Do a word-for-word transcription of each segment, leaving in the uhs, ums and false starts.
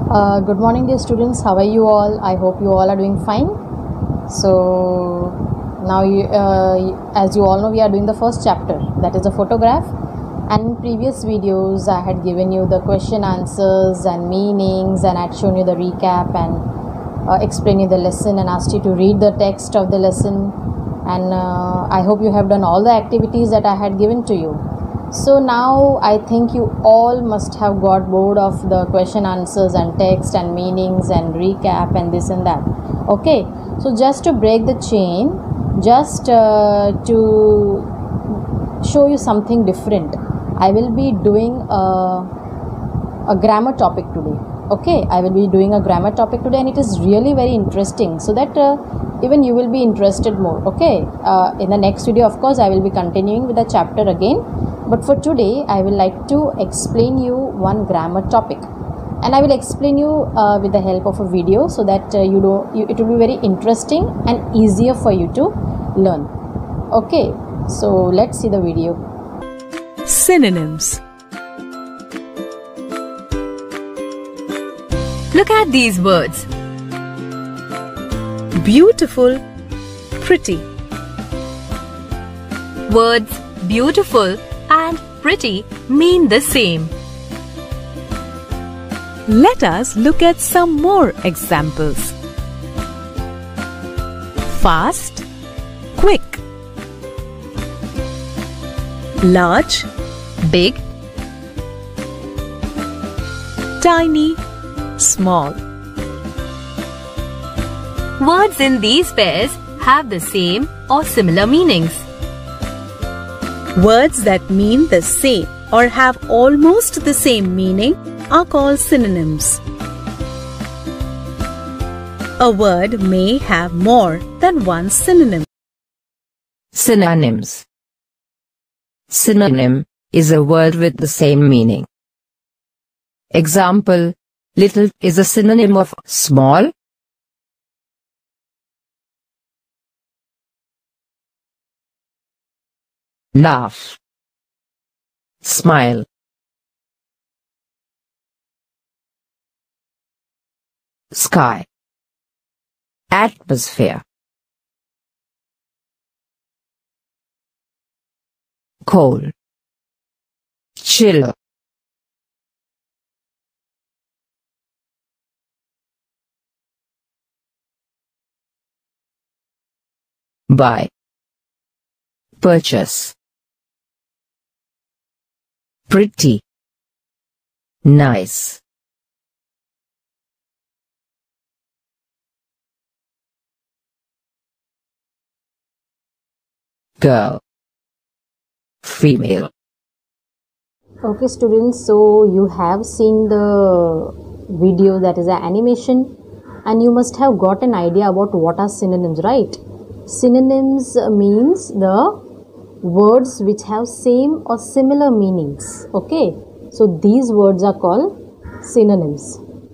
Uh, good morning, dear students. How are you all? I hope you all are doing fine. So now, you, uh, as you all know, we are doing the first chapter, that is a photograph. And in previous videos, I had given you the question answers and meanings, and I had shown you the recap and uh, explained you the lesson and asked you to read the text of the lesson. And uh, I hope you have done all the activities that I had given to you. So now I think you all must have got bored of the question answers and text and meanings and recap and this and that. Okay, so just to break the chain, just uh, to show you something different, I will be doing a, a grammar topic today. Okay, I will be doing a grammar topic today, and it is really very interesting, so that uh, even you will be interested more. Okay, uh, in the next video, of course, I will be continuing with the chapter again. But for today, I will like to explain you one grammar topic, and I will explain you uh, with the help of a video, so that uh, you know you, it will be very interesting and easier for you to learn. Okay, so let's see the video. Synonyms. Look at these words: beautiful, pretty. Words beautiful and pretty mean the same. Let us look at some more examples. Fast, quick. Large, big. Tiny, small. Words in these pairs have the same or similar meanings. Words that mean the same or have almost the same meaning are called synonyms. A word may have more than one synonym. Synonyms. Synonym is a word with the same meaning. Example: little is a synonym of small. Laugh, smile. Sky, atmosphere. Cold, chill. Buy, purchase. Pretty, nice. Girl, female. Okay, students, so you have seen the video, that is an animation, and you must have got an idea about what are synonyms, right? Synonyms means the words which have same or similar meanings. Okay, so these words are called synonyms.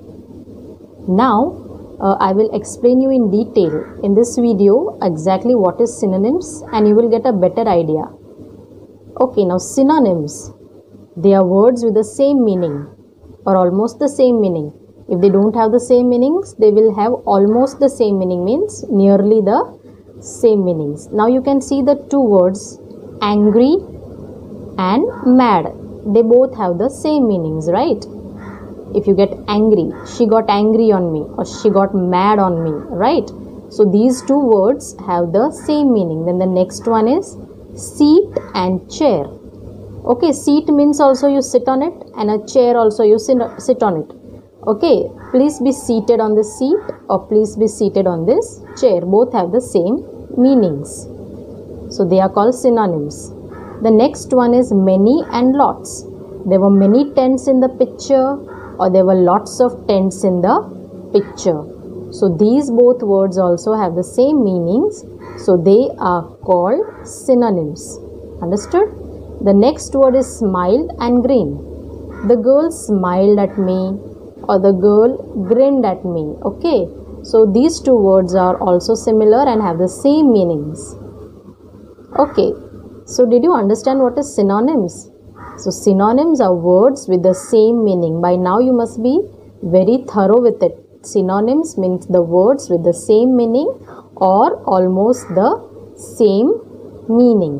Now uh, I will explain you in detail in this video exactly what is synonyms, and you will get a better idea. Okay, now synonyms, they are words with the same meaning or almost the same meaning. If they don't have the same meanings, they will have almost the same meaning, means nearly the same meanings. Now you can see the two words, angry and mad. They both have the same meanings, right? If you get angry, she got angry on me, or she got mad on me, right? So these two words have the same meaning. Then the next one is seat and chair. Okay, seat means also you sit on it, and a chair also you sit, sit on it. Okay, please be seated on the seat, or please be seated on this chair. Both have the same meanings. So they are called synonyms. The next one is many and lots. There were many tents in the picture, or there were lots of tents in the picture. So these both words also have the same meanings. So they are called synonyms. Understood? The next word is smiled and grinned. The girl smiled at me, or the girl grinned at me. Okay, so these two words are also similar and have the same meanings. Okay, so did you understand what is synonyms? So synonyms are words with the same meaning. By now you must be very thorough with it. Synonyms means the words with the same meaning or almost the same meaning.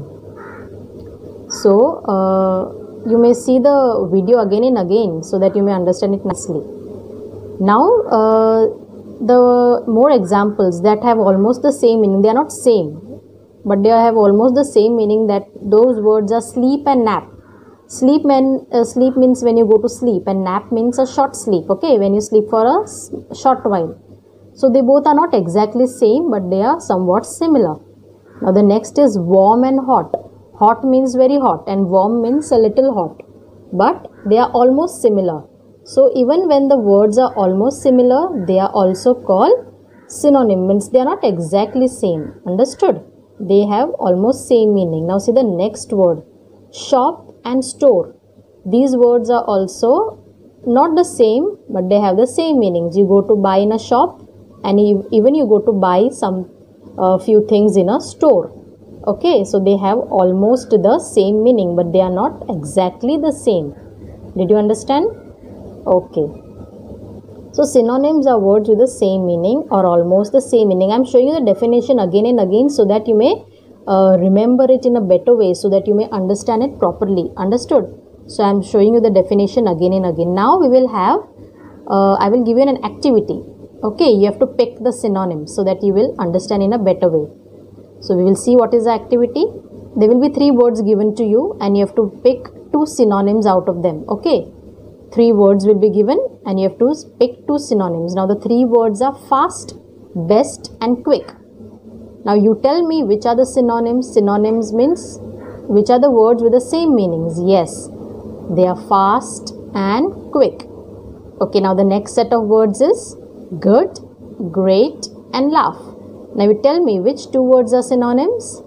So, uh, you may see the video again and again so that you may understand it nicely. Now, uh, the more examples that have almost the same meaning, they are not same, but they have almost the same meaning, that those words are sleep and nap. Sleep, man, uh, sleep means when you go to sleep, and nap means a short sleep, okay, when you sleep for a short while. So they both are not exactly same, but they are somewhat similar. Now the next is warm and hot. Hot means very hot and warm means a little hot, but they are almost similar. So even when the words are almost similar, they are also called synonym, means they are not exactly same. Understood? They have almost same meaning. Now see the next word, shop and store. These words are also not the same, but they have the same meanings. You go to buy in a shop, and even you go to buy some uh, few things in a store. Okay, so they have almost the same meaning, but they are not exactly the same. Did you understand? Okay. So synonyms are words with the same meaning or almost the same meaning. I am showing you the definition again and again so that you may uh, remember it in a better way, so that you may understand it properly. Understood? So I am showing you the definition again and again. Now we will have, uh, I will give you an activity. Okay, you have to pick the synonyms so that you will understand in a better way. So we will see what is the activity. There will be three words given to you and you have to pick two synonyms out of them. Okay. Three words will be given and you have to pick two synonyms. Now the three words are fast, best and quick. Now you tell me which are the synonyms. Synonyms means which are the words with the same meanings. Yes, they are fast and quick. Okay, now the next set of words is good, great and laugh. Now you tell me which two words are synonyms.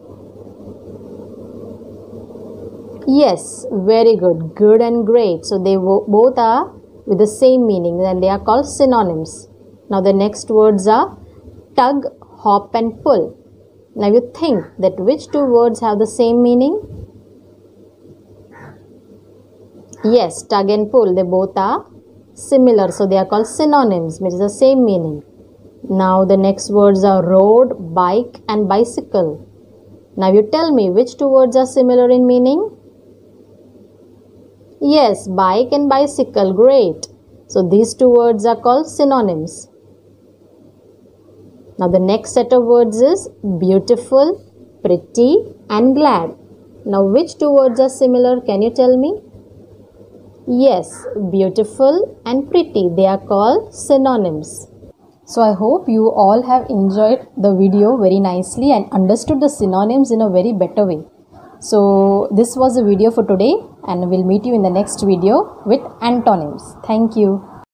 Yes, very good. Good and great. So they both are with the same meaning and they are called synonyms. Now the next words are tug, hop and pull. Now you think that which two words have the same meaning? Yes, tug and pull. They both are similar. So they are called synonyms, which is the same meaning. Now the next words are road, bike and bicycle. Now you tell me which two words are similar in meaning? Yes, bike and bicycle. Great. So these two words are called synonyms. Now the next set of words is beautiful, pretty and glad. Now which two words are similar? Can you tell me? Yes, beautiful and pretty. They are called synonyms. So I hope you all have enjoyed the video very nicely and understood the synonyms in a very better way. So this was the video for today and we'll meet you in the next video with antonyms. Thank you.